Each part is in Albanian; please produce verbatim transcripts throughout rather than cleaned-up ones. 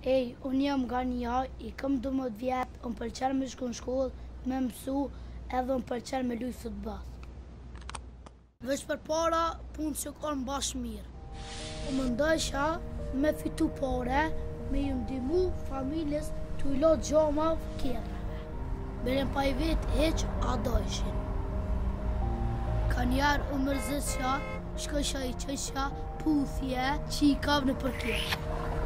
Ej, unë jam nga një, i kam dymbëdhjetë vjetë, unë pëlqen me shku në shkollë, me mësu, edhe unë pëlqen me lujtë futboll. Veç për para, punë që kanë bashkë mirë. Unë mendojsha me fitu pare, me ju ndihmu familjes t'u lo gjama tjerave. Beren pa i vetë heq a dojshin. Ka njerë u mërzitësha, shkësha i qësha, puthje, që i kavë në përkjerë.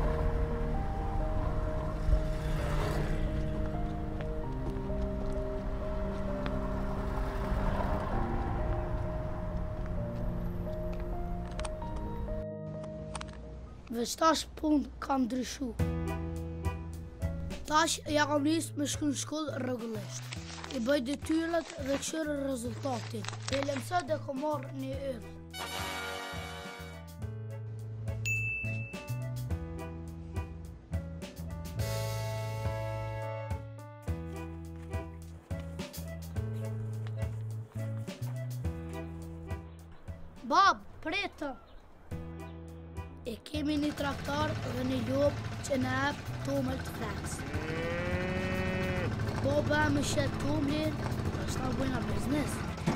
Veç tash punë ka ndryshu. Tash ja kam nisë me shku në shkollë rregullisht. I bëj detyrat dhe këshire rezultatin. E lemsa dhe ka marrë një yll. Bab, pretë! E kemi një traktar dhe një lopë që në epë tomël të fleks. Baba me shetë tomlin, është nga bujna biznes.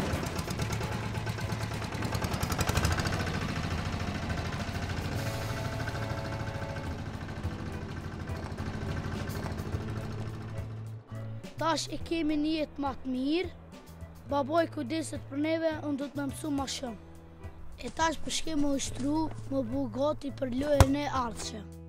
Tash e kemi një jetë ma të mirë, baboj kujdeset për neve, unë du të me mësu ma shumë. E tash përshke më ushtru, më bu gati për lojën e ardhshme.